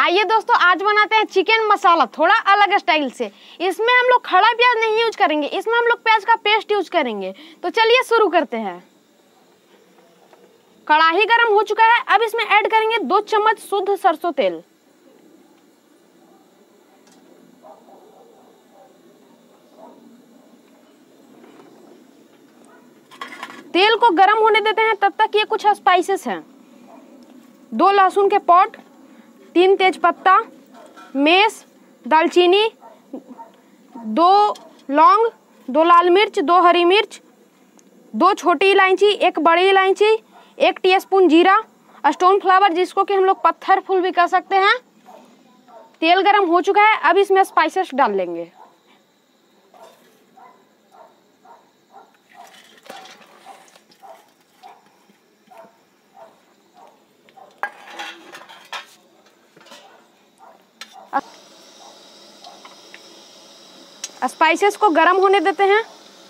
आइए दोस्तों, आज बनाते हैं चिकन मसाला थोड़ा अलग स्टाइल से। इसमें हम लोग खड़ा प्याज नहीं यूज करेंगे, इसमें हम लोग प्याज का पेस्ट यूज करेंगे। तो चलिए शुरू करते हैं। कढ़ाई गरम हो चुका है, अब इसमें ऐड करेंगे 2 चम्मच शुद्ध सरसों तेल। तेल को गरम होने देते हैं, तब तक ये कुछ स्पाइसेस हैं। 2 लहसुन के पॉट, 3 तेजपत्ता, मेस, दालचीनी, 2 लौंग, 2 लाल मिर्च, 2 हरी मिर्च, 2 छोटी इलायची, 1 बड़ी इलायची, 1 टीस्पून जीरा, स्टोन फ्लावर जिसको कि हम लोग पत्थर फूल भी कह सकते हैं। तेल गरम हो चुका है, अब इसमें स्पाइसेस डाल लेंगे। स्पाइसेस को गरम होने देते हैं।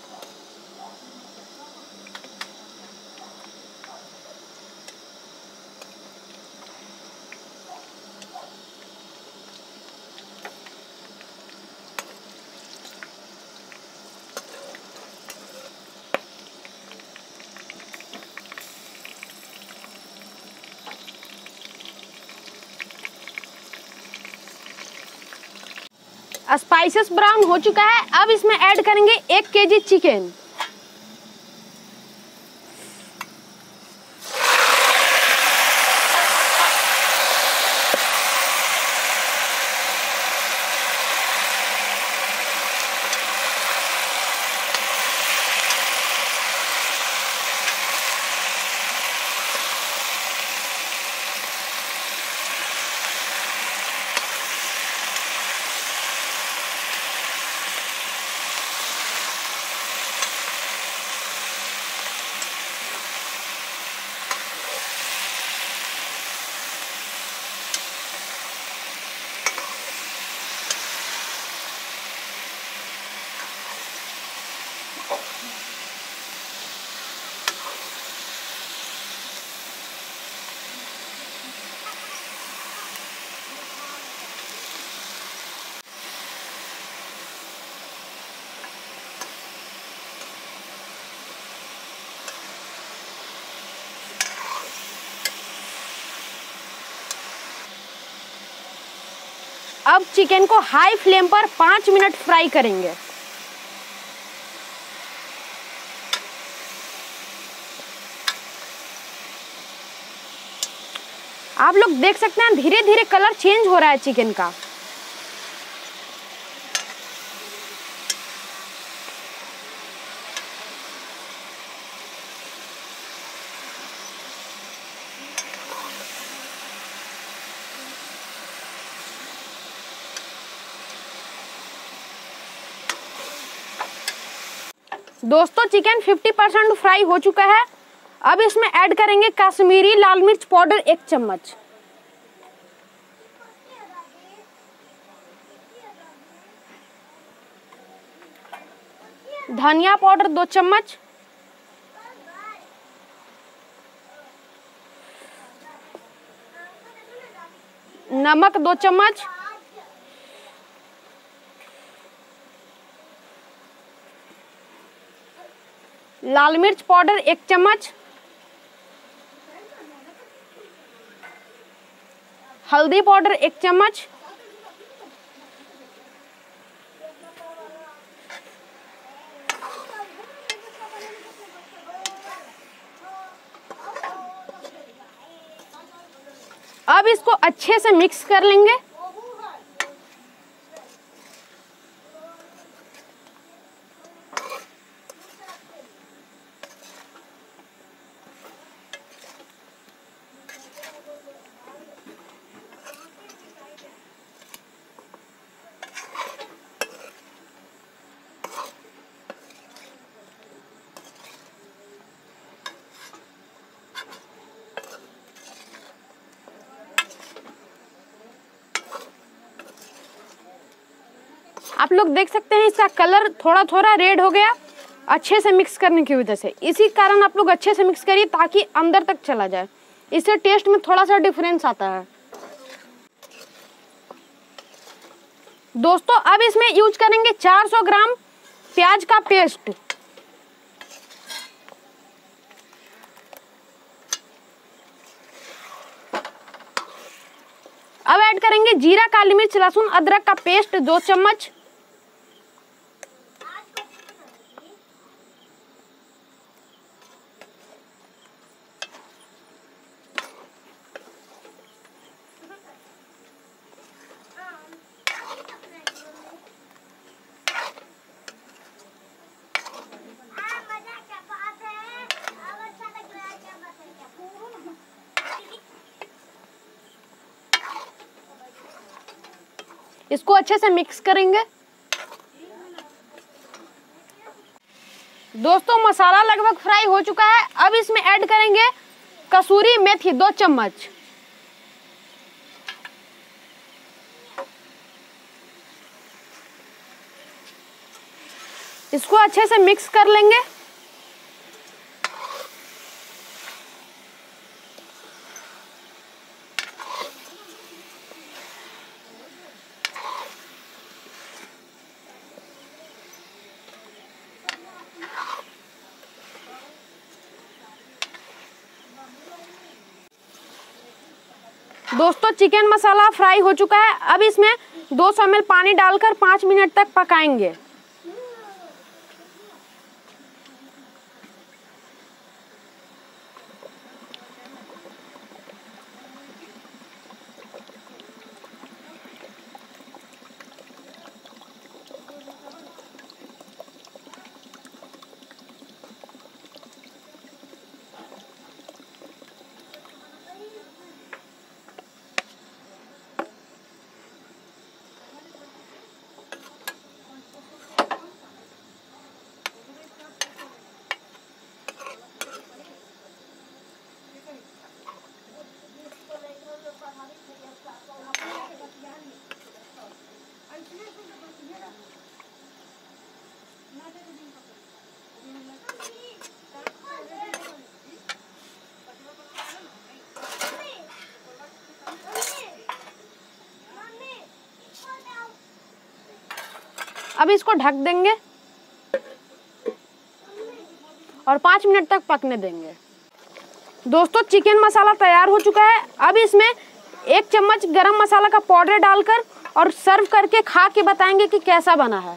स्पाइसेस ब्राउन हो चुका है, अब इसमें ऐड करेंगे 1 केजी चिकन। अब चिकन को हाई फ्लेम पर 5 मिनट फ्राई करेंगे। आप लोग देख सकते हैं धीरे धीरे कलर चेंज हो रहा है चिकन का। दोस्तों चिकन 50% फ्राई हो चुका है, अब इसमें ऐड करेंगे कश्मीरी लाल मिर्च पाउडर 1 चम्मच, धनिया पाउडर 2 चम्मच, नमक 2 चम्मच, लाल मिर्च पाउडर 1 चम्मच, हल्दी पाउडर 1 चम्मच, अब इसको अच्छे से मिक्स कर लेंगे। आप लोग देख सकते हैं इसका कलर थोड़ा थोड़ा रेड हो गया, अच्छे से मिक्स करने की वजह से। इसी कारण आप लोग अच्छे से मिक्स करिए ताकि अंदर तक चला जाए, इससे टेस्ट में थोड़ा सा डिफरेंस आता है। दोस्तों अब इसमें यूज करेंगे 400 ग्राम प्याज का पेस्ट। अब ऐड करेंगे जीरा, काली मिर्च, लहसुन, अदरक का पेस्ट 2 चम्मच। इसको अच्छे से मिक्स करेंगे। दोस्तों मसाला लगभग फ्राई हो चुका है। अब इसमें ऐड करेंगे कसूरी मेथी 2 चम्मच। इसको अच्छे से मिक्स कर लेंगे। दोस्तों चिकन मसाला फ्राई हो चुका है। अब इसमें 200 ml पानी डालकर 5 मिनट तक पकाएंगे। अब इसको ढक देंगे और 5 मिनट तक पकने देंगे। दोस्तों चिकन मसाला तैयार हो चुका है। अब इसमें 1 चम्मच गरम मसाला का पाउडर डालकर और सर्व करके खा के बताएंगे कि कैसा बना है।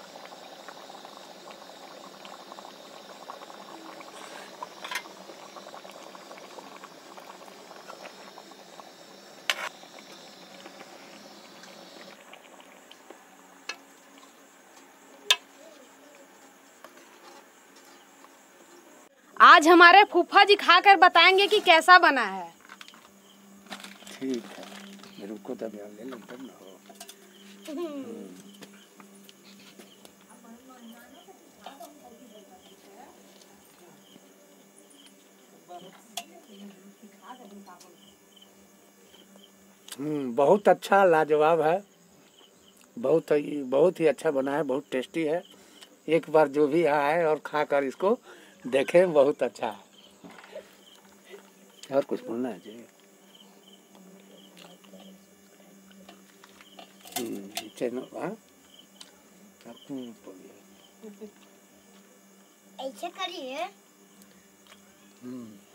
आज हमारे फूफा जी खाकर बताएंगे कि कैसा बना है। ठीक है, रुको तब यहाँ ले लो तब ना हो। बहुत अच्छा, लाजवाब है। बहुत ही अच्छा बना है, बहुत टेस्टी है। एक बार जो भी आए और खाकर इसको देखें, बहुत अच्छा है। और कुछ बोलना है जी? ऐसे करिए।